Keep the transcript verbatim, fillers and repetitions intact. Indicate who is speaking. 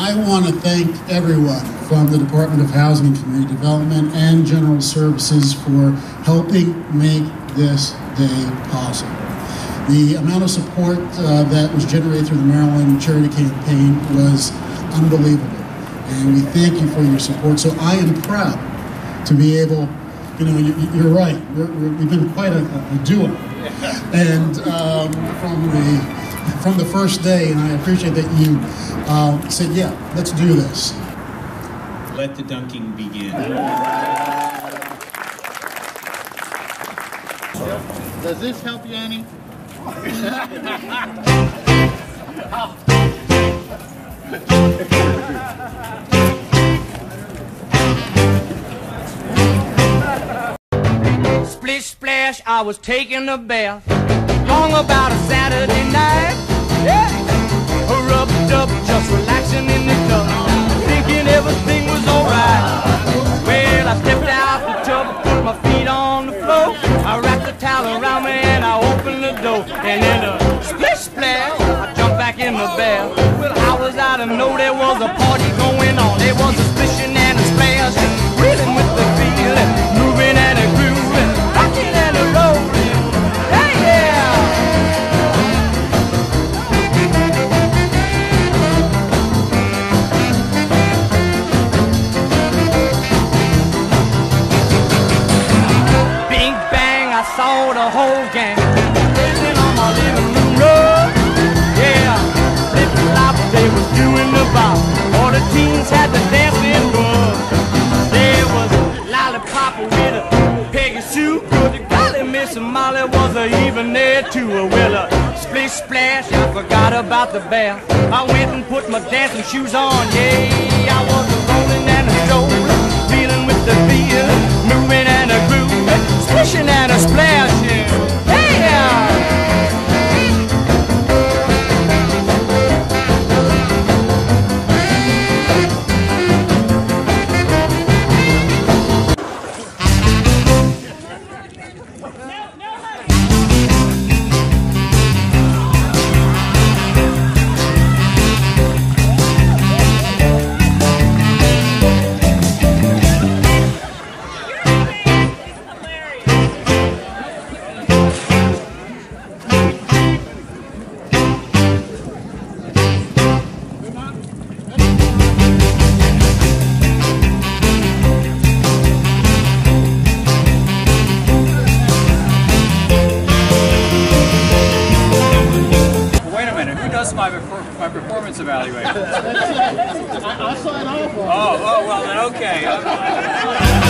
Speaker 1: I want to thank everyone from the Department of Housing and Community Development and General Services for helping make this day possible. The amount of support uh, that was generated through the Maryland Charity Campaign was unbelievable, and we thank you for your support. So I am proud to be able, you know, you, you're right, we're, we're, we've been quite a, a duo, and um, from the from the first day, and I appreciate that you uh, said, yeah, let's do this.
Speaker 2: Let the dunking begin.
Speaker 3: Does this help you any?
Speaker 4: Splish splash, I was taking a bath. Long about a Saturday night, yeah. Rubbed up, just relaxing in the tub, thinking everything was alright. Well, I stepped out the tub, put my feet on the floor. I wrapped the towel around me and I opened the door. And then a splish splash, I jumped back in the bath. Well, I was out of know there was a party going on. There was a splishing and a splash, reeling with the feeling, moving and a grooving, rocking and a rolling. Hey, yeah! I saw the whole gang dancing on my living room rug. Yeah, little flop, they was doing the bop. All the teens had the dancing bug. There was a lollipop with a Peggy Sue. Good golly, Miss Molly was a even there too. Well, a splish splash, I forgot about the bath. I went and put my dancing shoes on. Yeah, I was a rolling and a strolling, feeling with the feel, moving and a grooving, splishing and a splashing. Hey!
Speaker 5: My, my performance evaluation.
Speaker 3: I, I sign off on it.
Speaker 5: Oh, oh, well then, okay.